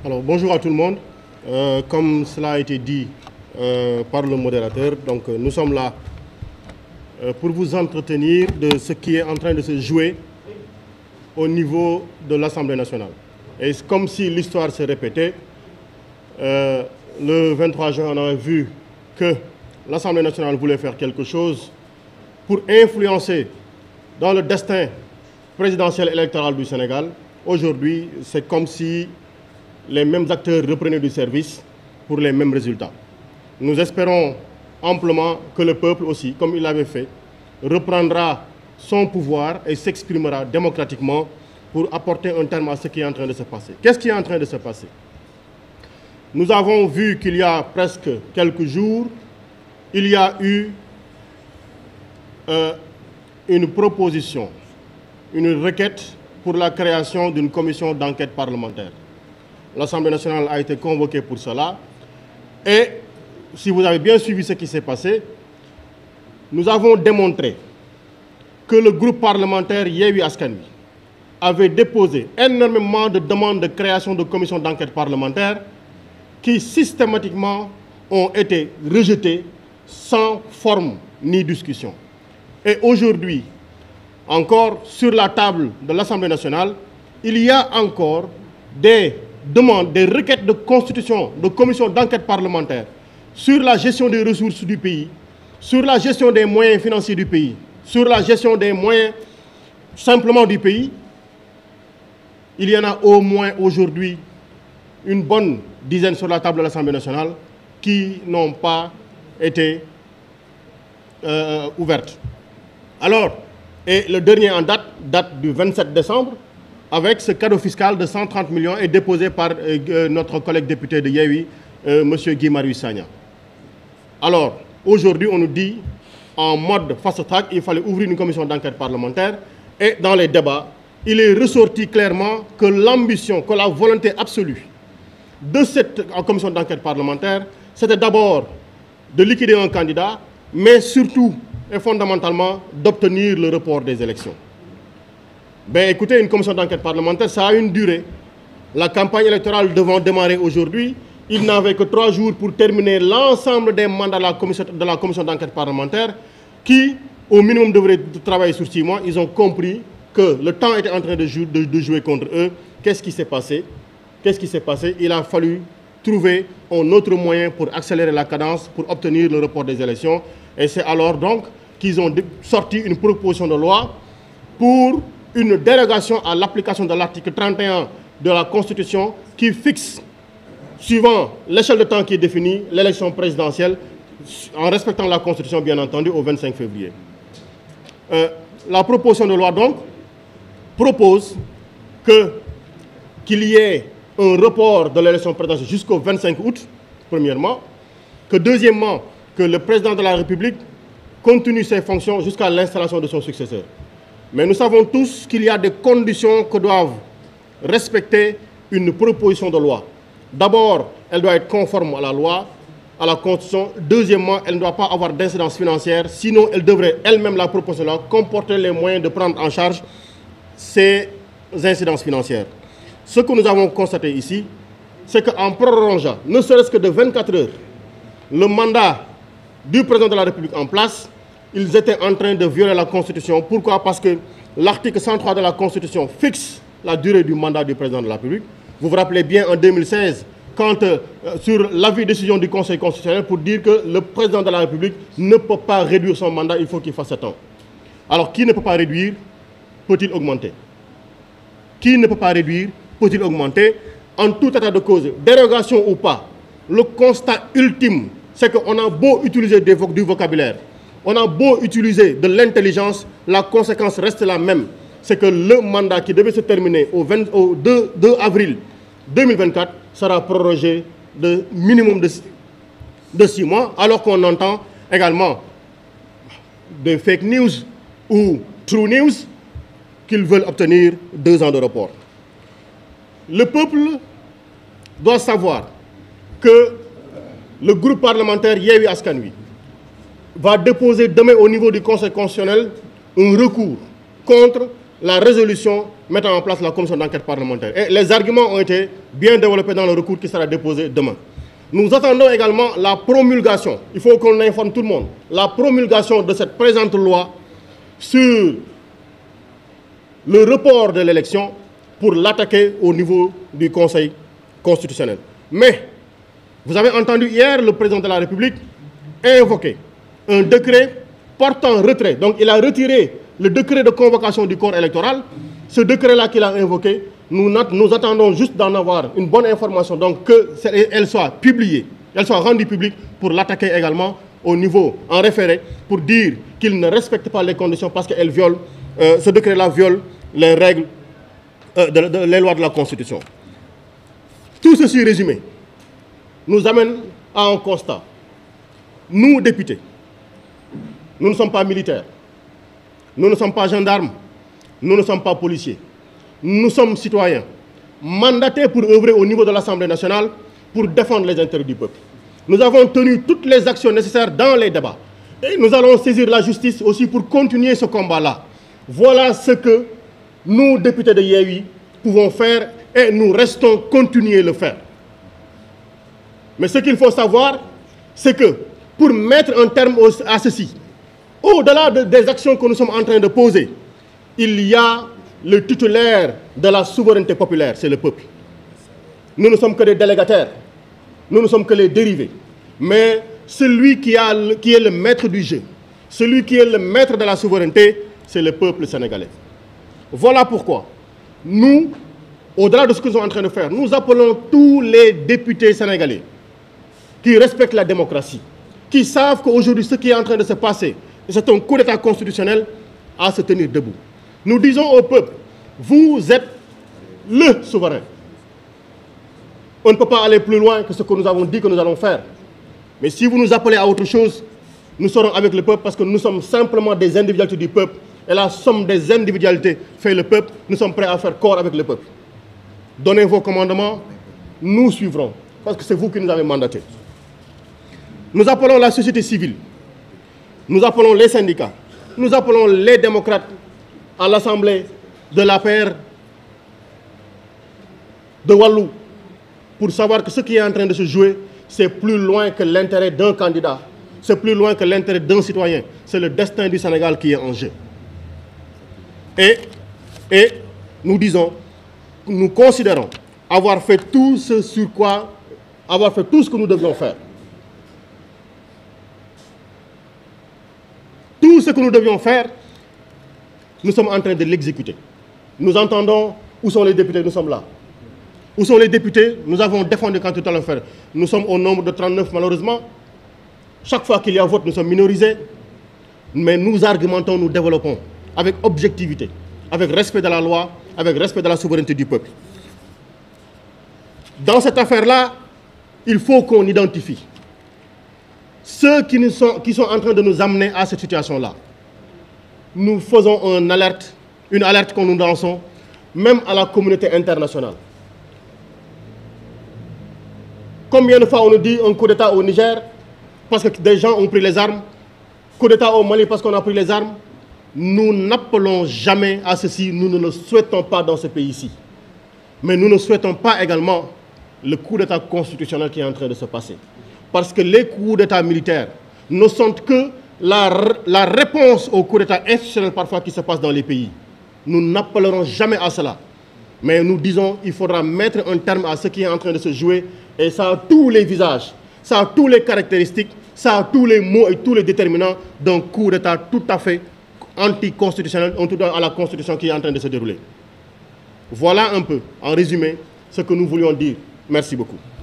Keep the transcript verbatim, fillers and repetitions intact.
Alors, bonjour à tout le monde. Euh, comme cela a été dit euh, par le modérateur, donc euh, nous sommes là euh, pour vous entretenir de ce qui est en train de se jouer au niveau de l'Assemblée nationale. Et c'est comme si l'histoire se répétait. Euh, le vingt-trois juin, on avait vu que l'Assemblée nationale voulait faire quelque chose pour influencer dans le destin présidentiel électoral du Sénégal. Aujourd'hui, c'est comme si les mêmes acteurs reprenaient du service pour les mêmes résultats. Nous espérons amplement que le peuple aussi, comme il l'avait fait, reprendra son pouvoir et s'exprimera démocratiquement pour apporter un terme à ce qui est en train de se passer. Qu'est-ce qui est en train de se passer? Nous avons vu qu'il y a presque quelques jours, il y a eu euh, une proposition, une requête pour la création d'une commission d'enquête parlementaire. L'Assemblée nationale a été convoquée pour cela. Et si vous avez bien suivi ce qui s'est passé, nous avons démontré que le groupe parlementaire Yewwi Askan Wi avait déposé énormément de demandes de création de commissions d'enquête parlementaire qui systématiquement ont été rejetées sans forme ni discussion. Et aujourd'hui, encore sur la table de l'Assemblée nationale, il y a encore des demandes, des requêtes de constitution de commissions d'enquête parlementaire sur la gestion des ressources du pays, sur la gestion des moyens financiers du pays, sur la gestion des moyens simplement du pays. Il y en a au moins aujourd'hui une bonne dizaine sur la table de l'Assemblée nationale qui n'ont pas été euh, ouvertes. Alors, et le dernier en date, date du vingt-sept décembre, avec ce cadeau fiscal de cent trente millions est déposé par euh, notre collègue député de Yewwi, euh, M. Guy Marius Sagna. Alors, aujourd'hui, on nous dit, en mode fast-track, il fallait ouvrir une commission d'enquête parlementaire. Et dans les débats, il est ressorti clairement que l'ambition, que la volonté absolue de cette commission d'enquête parlementaire, c'était d'abord de liquider un candidat, mais surtout et fondamentalement d'obtenir le report des élections. Ben, écoutez, une commission d'enquête parlementaire, ça a une durée. La campagne électorale devant démarrer aujourd'hui, il n'avait que trois jours pour terminer l'ensemble des mandats de la commission, de la commission d'enquête parlementaire qui, au minimum, devrait travailler sur six mois. Ils ont compris que le temps était en train de, jou de, de jouer contre eux. Qu'est-ce qui s'est passé? Qu'est-ce qui s'est passé? Il a fallu trouver un autre moyen pour accélérer la cadence, pour obtenir le report des élections. Et c'est alors donc qu'ils ont sorti une proposition de loi pour une dérogation à l'application de l'article trente et un de la Constitution qui fixe, suivant l'échelle de temps qui est définie, l'élection présidentielle, en respectant la Constitution, bien entendu, au vingt-cinq février. Euh, la proposition de loi, donc, propose que, qu'il y ait un report de l'élection présidentielle jusqu'au vingt-cinq août, premièrement, que deuxièmement, que le président de la République continue ses fonctions jusqu'à l'installation de son successeur. Mais nous savons tous qu'il y a des conditions que doivent respecter une proposition de loi. D'abord, elle doit être conforme à la loi, à la Constitution. Deuxièmement, elle ne doit pas avoir d'incidence financière, sinon elle devrait elle-même, la proposition de loi, comporter les moyens de prendre en charge ces incidences financières. Ce que nous avons constaté ici, c'est qu'en prolongeant, ne serait-ce que de vingt-quatre heures, le mandat du président de la République en place, ils étaient en train de violer la Constitution. Pourquoi? Parce que l'article cent trois de la Constitution fixe la durée du mandat du président de la République. Vous vous rappelez bien en deux mille seize, quand, euh, sur l'avis décision du Conseil constitutionnel pour dire que le président de la République ne peut pas réduire son mandat, il faut qu'il fasse sept ans. Alors, qui ne peut pas réduire, peut-il augmenter? Qui ne peut pas réduire, peut-il augmenter? En tout état de cause, dérogation ou pas, le constat ultime, c'est qu'on a beau utiliser des vo- du vocabulaire, on a beau utiliser de l'intelligence, la conséquence reste la même. C'est que le mandat qui devait se terminer au, vingt, au deux, deux avril deux mille vingt-quatre sera prorogé de minimum de, de six mois, alors qu'on entend également des fake news ou true news qu'ils veulent obtenir deux ans de report. Le peuple doit savoir que le groupe parlementaire Yewwi Askan Wi va déposer demain au niveau du Conseil constitutionnel un recours contre la résolution mettant en place la commission d'enquête parlementaire. Et les arguments ont été bien développés dans le recours qui sera déposé demain. Nous attendons également la promulgation, il faut qu'on informe tout le monde, la promulgation de cette présente loi sur le report de l'élection pour l'attaquer au niveau du Conseil constitutionnel. Mais, vous avez entendu hier le président de la République invoquer un décret portant retrait. Donc il a retiré le décret de convocation du corps électoral. Ce décret-là qu'il a invoqué, nous, nous attendons juste d'en avoir une bonne information, donc qu'elle soit publiée, qu'elle soit rendue publique pour l'attaquer également au niveau en référé, pour dire qu'il ne respecte pas les conditions parce qu'elle viole, euh, ce décret-là viole les règles, euh, de, de, les lois de la Constitution. Tout ceci résumé nous amène à un constat. Nous, députés, nous ne sommes pas militaires, nous ne sommes pas gendarmes, nous ne sommes pas policiers. Nous sommes citoyens, mandatés pour œuvrer au niveau de l'Assemblée nationale pour défendre les intérêts du peuple. Nous avons tenu toutes les actions nécessaires dans les débats. Et nous allons saisir la justice aussi pour continuer ce combat-là. Voilà ce que nous, députés de Yewwi, pouvons faire et nous restons continuer le faire. Mais ce qu'il faut savoir, c'est que pour mettre un terme à ceci, au-delà de, des actions que nous sommes en train de poser, il y a le titulaire de la souveraineté populaire, c'est le peuple. Nous ne sommes que des délégataires, nous ne sommes que les dérivés. Mais celui qui, a, qui est le maître du jeu, celui qui est le maître de la souveraineté, c'est le peuple sénégalais. Voilà pourquoi nous, au-delà de ce que nous sommes en train de faire, nous appelons tous les députés sénégalais qui respectent la démocratie, qui savent qu'aujourd'hui ce qui est en train de se passer, c'est un coup d'État constitutionnel, à se tenir debout. Nous disons au peuple, vous êtes le souverain. On ne peut pas aller plus loin que ce que nous avons dit que nous allons faire. Mais si vous nous appelez à autre chose, nous serons avec le peuple parce que nous sommes simplement des individualités du peuple. Et la somme des individualités fait le peuple. Nous sommes prêts à faire corps avec le peuple. Donnez vos commandements, nous suivrons. Parce que c'est vous qui nous avez mandatés. Nous appelons la société civile. Nous appelons les syndicats. Nous appelons les démocrates à l'Assemblée de l'A P R de Wallou pour savoir que ce qui est en train de se jouer, c'est plus loin que l'intérêt d'un candidat, c'est plus loin que l'intérêt d'un citoyen, c'est le destin du Sénégal qui est en jeu. Et, et nous disons, nous considérons avoir fait tout ce sur quoi, avoir fait tout ce que nous devions faire. Tout ce que nous devions faire, nous sommes en train de l'exécuter. Nous entendons où sont les députés, nous sommes là. Où sont les députés? Nous avons défendu quand tout à l'heure faire. Nous sommes au nombre de trente-neuf malheureusement. Chaque fois qu'il y a vote, nous sommes minorisés. Mais nous argumentons, nous développons avec objectivité, avec respect de la loi, avec respect de la souveraineté du peuple. Dans cette affaire-là, il faut qu'on identifie ceux qui, nous sont, qui sont en train de nous amener à cette situation-là. Nous faisons une alerte, une alerte que nous lançons, même à la communauté internationale. Combien de fois on nous dit un coup d'État au Niger parce que des gens ont pris les armes, coup d'État au Mali parce qu'on a pris les armes? Nous n'appelons jamais à ceci, nous ne le souhaitons pas dans ce pays-ci. Mais nous ne souhaitons pas également le coup d'État constitutionnel qui est en train de se passer. Parce que les coups d'État militaires ne sont que la, la réponse aux coups d'État institutionnels parfois qui se passent dans les pays. Nous n'appellerons jamais à cela. Mais nous disons qu'il faudra mettre un terme à ce qui est en train de se jouer. Et ça a tous les visages, ça a toutes les caractéristiques, ça a tous les mots et tous les déterminants d'un coup d'État tout à fait anticonstitutionnel, en tout cas à la Constitution qui est en train de se dérouler. Voilà un peu, en résumé, ce que nous voulions dire. Merci beaucoup.